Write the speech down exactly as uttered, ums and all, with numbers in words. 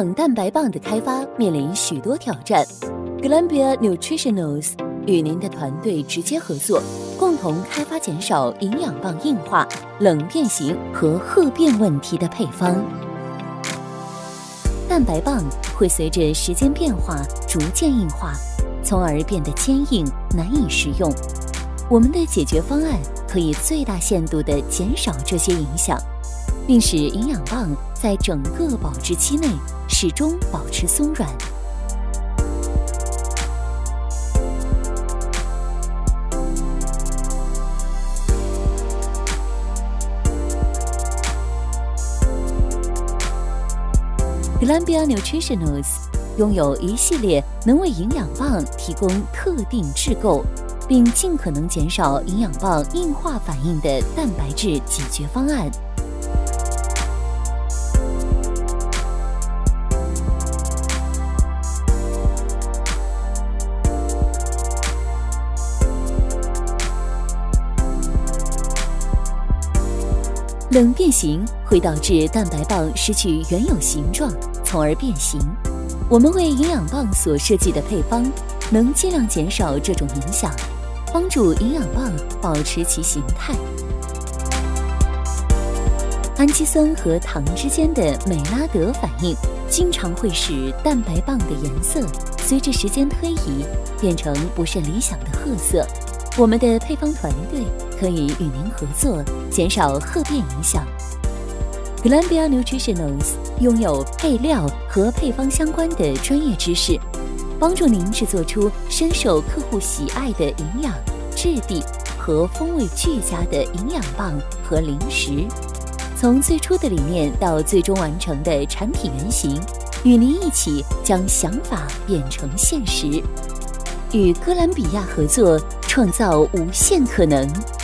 养蛋白棒的开发面临许多挑战。Glanbia Nutritionals 与您的团队直接合作，共同开发减少营养棒硬化、冷变形和褐变问题的配方。蛋白棒会随着时间变化逐渐硬化，从而变得坚硬，难以食用。我们的解决方案可以最大限度地减少这些影响，并使营养棒在整个保质期内始终保持松软。Glanbia Nutritionals 拥有一系列能为营养棒提供特定质构，并尽可能减少营养棒硬化反应的蛋白质解决方案。冷变形会导致蛋白棒失去原有形状，从而变形。我们为营养棒所设计的配方，能尽量减少这种影响，帮助营养棒保持其形态。氨基酸和糖之间的美拉德反应，经常会使蛋白棒的颜色随着时间推移变成不甚理想的褐色。我们的配方团队可以与您合作，减少褐变影响。Glanbia Nutritionals 拥有配料和配方相关的专业知识，帮助您制作出深受客户喜爱的营养、质地和风味俱佳的营养棒和零食。从最初的理念到最终完成的产品原型，与您一起将想法变成现实。与哥伦比亚合作，创造无限可能。